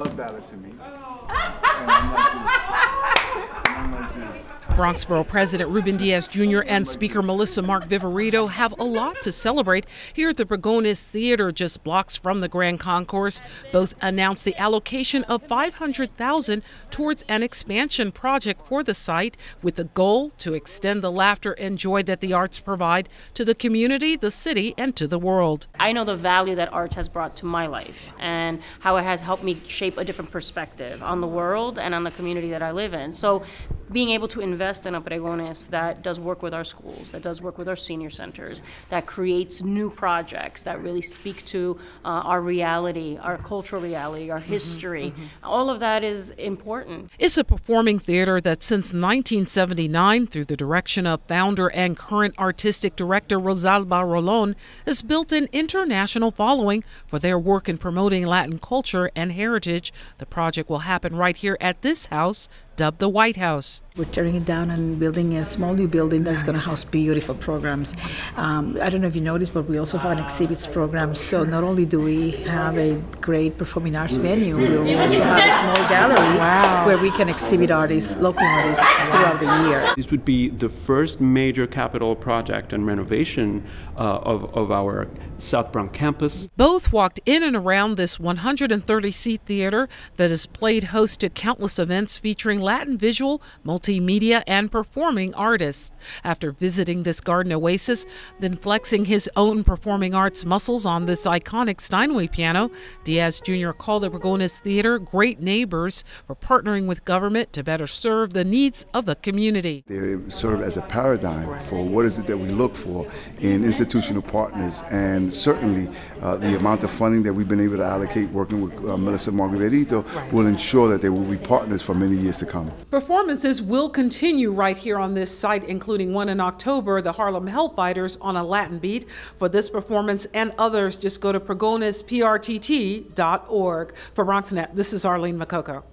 love ballad to me. And I'm like this. And I'm like this. Bronx Borough President Ruben Diaz Jr. and Speaker Melissa Mark Viverito have a lot to celebrate here at the Pagones Theater, just blocks from the Grand Concourse. Both announced the allocation of $500,000 towards an expansion project for the site, with the goal to extend the laughter and joy that the arts provide to the community, the city, and to the world. I know the value that arts has brought to my life and how it has helped me shape a different perspective on the world and on the community that I live in. So being able to invest in a Pregones that does work with our schools, that does work with our senior centers, that creates new projects that really speak to our reality, our cultural reality, our history, all of that is important. It's a performing theater that since 1979, through the direction of founder and current artistic director Rosalba Rolon, has built an international following for their work in promoting Latin culture and heritage. The project will happen right here at this house, dubbed the White House. We're tearing it down and building a small new building that's going to house beautiful programs. I don't know if you noticed, but we also have an exhibits program. So not only do we have a great performing arts venue, we also have a small gallery where we can exhibit artists, local artists, throughout the year. This would be the first major capital project and renovation of our South Bronx campus. Both walked in and around this 130-seat theater that has played host to countless events featuring Latin visual, multimedia, and performing artists. After visiting this garden oasis, then flexing his own performing arts muscles on this iconic Steinway piano, Diaz Jr. called the Pagones Theater great neighbors for partnering with government to better serve the needs of the community. They serve as a paradigm for what is it that we look for in institutional partners, and certainly the amount of funding that we've been able to allocate working with Melissa Mark Viverito will ensure that they will be partners for many years to come. Performances will continue right here on this site, including one in October, the Harlem Hellfighters on a Latin beat. For this performance and others, just go to PregonesPRTT.org. For BronxNet, this is Arlene Makoko.